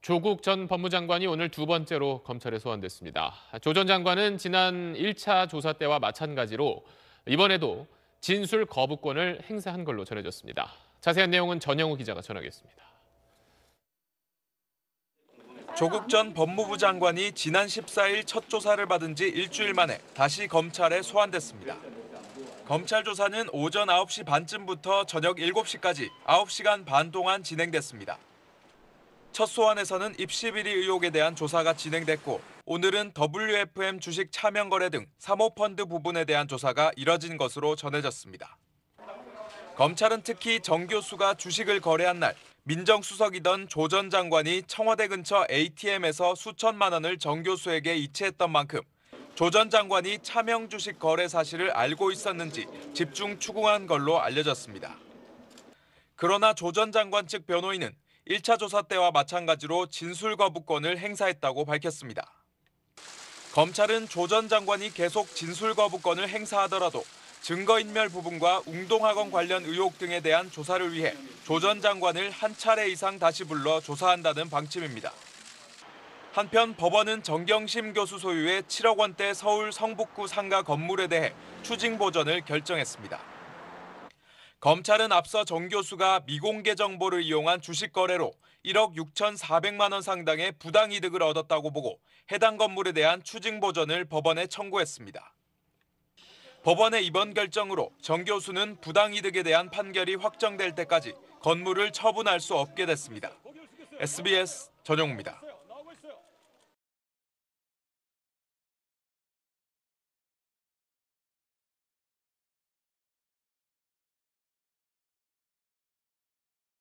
조국 전 법무장관이 오늘 두 번째로 검찰에 소환됐습니다. 조 전 장관은 지난 1차 조사 때와 마찬가지로 이번에도 진술 거부권을 행사한 걸로 전해졌습니다. 자세한 내용은 전영우 기자가 전하겠습니다. 조국 전 법무부 장관이 지난 14일 첫 조사를 받은 지 일주일 만에 다시 검찰에 소환됐습니다. 검찰 조사는 오전 9시 반쯤부터 저녁 7시까지 9시간 반 동안 진행됐습니다. 첫 소환에서는 입시비리 의혹에 대한 조사가 진행됐고 오늘은 WFM 주식 차명 거래 등 사모펀드 부분에 대한 조사가 이뤄진 것으로 전해졌습니다. 검찰은 특히 정 교수가 주식을 거래한 날 민정수석이던 조 전 장관이 청와대 근처 ATM에서 수천만 원을 정 교수에게 이체했던 만큼 조 전 장관이 차명 주식 거래 사실을 알고 있었는지 집중 추궁한 걸로 알려졌습니다. 그러나 조 전 장관 측 변호인은 1차 조사 때와 마찬가지로 진술 거부권을 행사했다고 밝혔습니다. 검찰은 조 전 장관이 계속 진술 거부권을 행사하더라도 증거인멸 부분과 웅동학원 관련 의혹 등에 대한 조사를 위해 조 전 장관을 한 차례 이상 다시 불러 조사한다는 방침입니다. 한편 법원은 정경심 교수 소유의 7억 원대 서울 성북구 상가 건물에 대해 추징 보전을 결정했습니다. 검찰은 앞서 정 교수가 미공개 정보를 이용한 주식 거래로 1억 6,400만 원 상당의 부당이득을 얻었다고 보고 해당 건물에 대한 추징 보전을 법원에 청구했습니다. 법원의 이번 결정으로 정 교수는 부당이득에 대한 판결이 확정될 때까지 건물을 처분할 수 없게 됐습니다. SBS 전용우입니다.